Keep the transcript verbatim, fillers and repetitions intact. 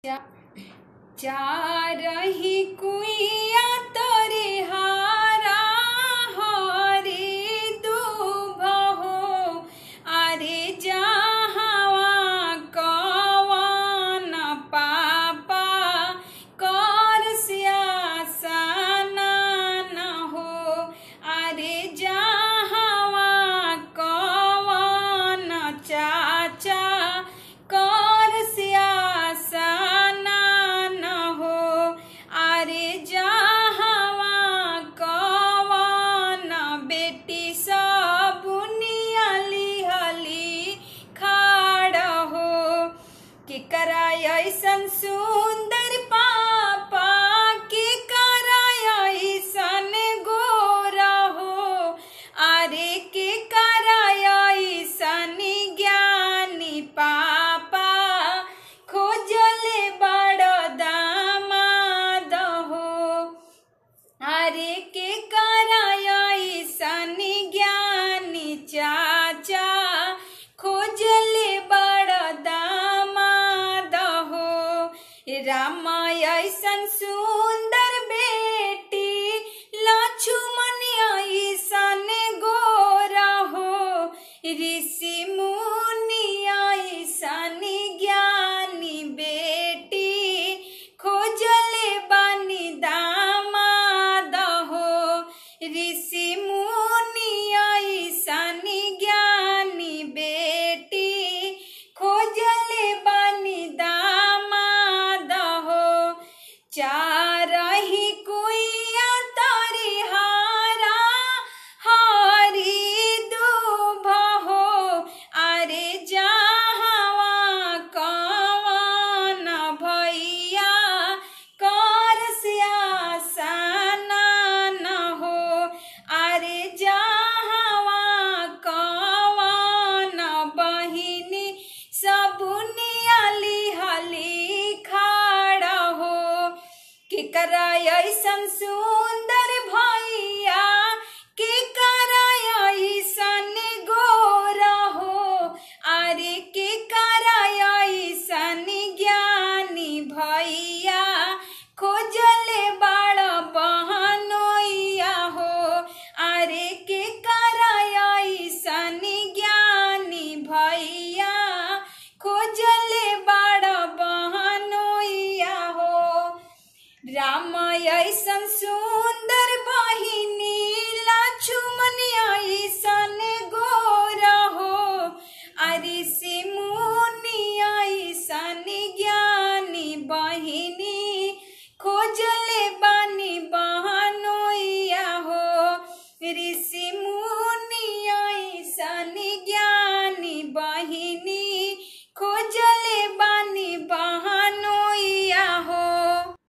चा, चारही कुइया तोरे हारा हरे दुभहो अरे जहाँवा कवन पापा कर स्यासना न हो अरे जहाँवा कवन चाचा कर स्यासना न हो अरे जहाँवा कवन बेटी सब बुनियाली हली खाड़ हो कि कराय ऐसन सुंदर पापा कि कराय ऐसन गोरा हो अरे कि कराय ऐसन ज्ञानी पापा खोजले बड़ दामाद हो अरे के कराय ऐसन ज्ञानी चाचा खोजले बड़ दामाद हो राम ऐसन सुंदर बेटी लक्ष्मण ऐसन गोरा हो ऋषि मुनि ऐसन ज्ञानी बेटी खोजले बानी दामाद हो ऋषि मुनि ऐसन ज्ञानी बेटी खोजले बानी दामाद हो चारही कुइया तोरे हारा हरि दुभहो अरे जहाँवा कवन भैया कर स्यासना न हो अरे जहाँवा कवन बहिनी सब बुनियाली हली खाड़ हो कि कराय ऐसन सुंदर भैया कि कराय ऐसन गोरा हो अरे कि कराय ऐसन ज्ञानी भैया खोजले बड़ बहनोइया हो अरे कि कराय ऐसन ज्ञानी भैया खोजले बड़ बहनोइया हो राम ऐसन सु